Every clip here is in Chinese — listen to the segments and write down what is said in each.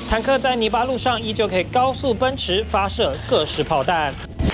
坦克在泥巴路上依旧可以高速奔驰，发射各式炮弹。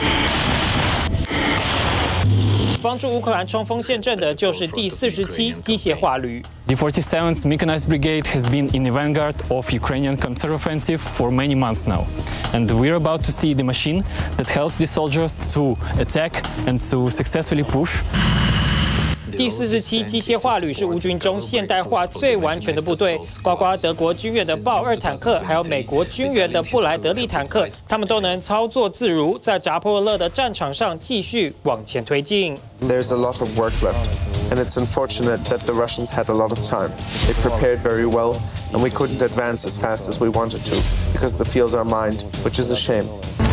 帮助乌克兰冲锋陷阵的就是第47机械化旅。 The 47th Mechanized Brigade has been in the vanguard of Ukrainian counteroffensive for many months now, and we're about to see the machine that helps the soldiers to attack and to successfully push. 第47机械化旅是乌军中现代化最完全的部队，包括德国军援的豹2坦克，还有美国军援的布莱德利坦克，他们都能操作自如，在扎波罗热的战场上继续往前推进。 There's a lot of work left, and it's unfortunate that the Russians had a lot of time. They prepared very well, and we couldn't advance as fast as we wanted to because the fields are mined, which is a shame.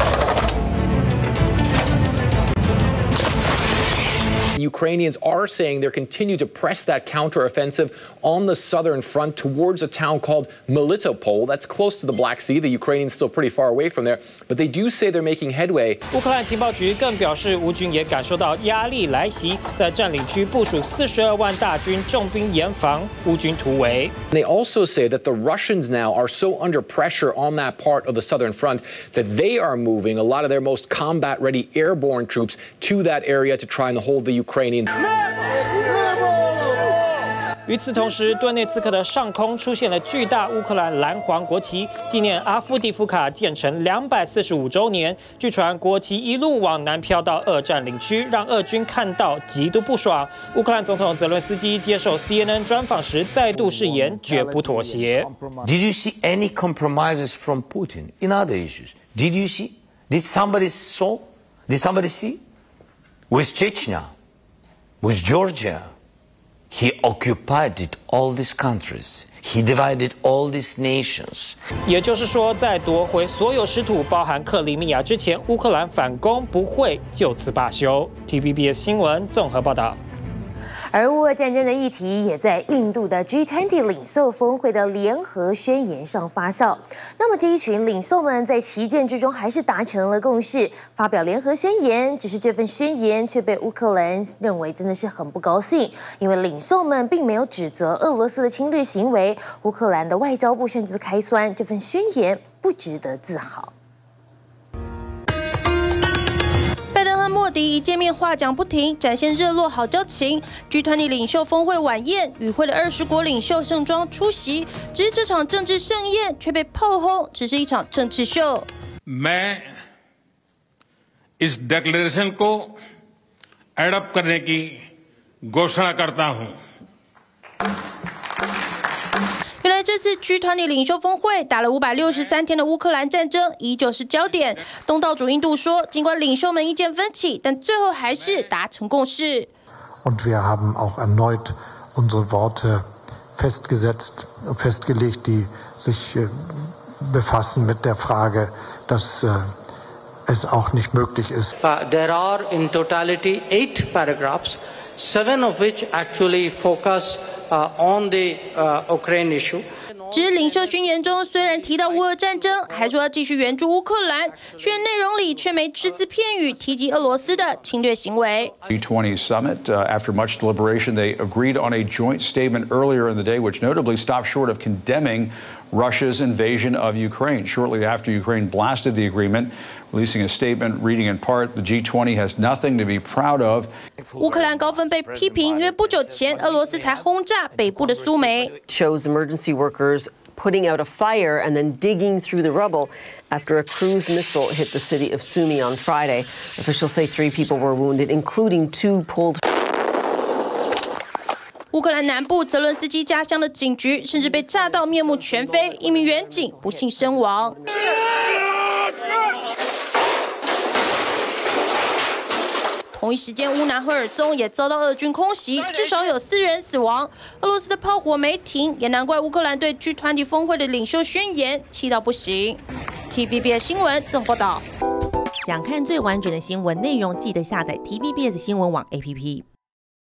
Ukrainians are saying they're continuing to press that counteroffensive on the southern front towards a town called Melitopol. That's close to the Black Sea. The Ukrainians still pretty far away from there, but they do say they're making headway. 乌克兰情报局更表示，乌军也感受到压力来袭，在占领区部署42万大军重兵严防乌军突围。 They also say that the Russians now are so under pressure on that part of the southern front that they are moving a lot of their most combat-ready airborne troops to that area to try and hold the Ukrainians. 与此同时，顿涅茨克的上空出现了巨大乌克兰蓝黄国旗，纪念阿夫迪夫卡建成245周年。据传，国旗一路往南飘到俄占领区，让俄军看到极度不爽。乌克兰总统泽伦斯基接受 CNN 专访时再度誓言绝不妥协。 Did you see any compromises from Putin in other issues? Did you see? Did somebody saw? Did somebody see? With Chechnya? With Georgia, he occupied all these countries. He divided all these nations. 也就是说，在夺回所有失土，包含克里米亚之前，乌克兰反攻不会就此罢休。TVBS 新闻综合报道。 而乌俄战争的议题也在印度的 G20 领袖峰会的联合宣言上发酵。那么这一群领袖们在旗舰之中还是达成了共识，发表联合宣言。只是这份宣言却被乌克兰认为真的是很不高兴，因为领袖们并没有指责俄罗斯的侵略行为。乌克兰的外交部甚至开酸，这份宣言不值得自豪。 拜登和莫迪一见面话讲不停，展现热络好交情。G20领袖峰会晚宴，与会的20国领袖盛装出席，只是这场政治盛宴却被炮轰，只是一场政治秀。 मैं इस डिक्लेरेशन को एडॉप्ट करने की घोषणा करता हूं。 原来这次G20领袖峰会打了563天的乌克兰战争依旧是焦点。东道主印度说，尽管领袖们意见分歧，但最后还是达成共识。 Und wir haben auch erneut unsere Worte festgelegt, die sich befassen mit der Frage, dass es auch nicht möglich ist. There are in totality 8 paragraphs, 7 of which actually focus on the Ukraine issue. 只是领袖宣言中虽然提到乌俄战争，还说要继续援助乌克兰，宣言内容里却没只字片语提及俄罗斯的侵略行为。 G20 summit, after much deliberation, they agreed on a joint statement earlier in the day, which notably stopped short of condemning Russia's invasion of Ukraine. Shortly after Ukraine blasted the agreement, releasing a statement reading in part, the G20 has nothing to be proud of. 乌克兰高分被批评，因为不久前俄罗斯才轰炸北部的苏梅。 Shows emergency workers putting out a fire and then digging through the rubble after a cruise missile hit the city of Sumy on Friday. Officials say 3 people were wounded, including 2 pulled. 乌克兰南部泽伦斯基家乡的警局甚至被炸到面目全非，一名员警不幸身亡。同一时间，乌南赫尔松也遭到俄军空袭，至少有4人死亡。俄罗斯的炮火没停，也难怪乌克兰对G20峰会的领袖宣言气到不行。TVBS 新闻综合报道。 想看最完整的新闻内容，记得下载TVBS 新闻网 APP。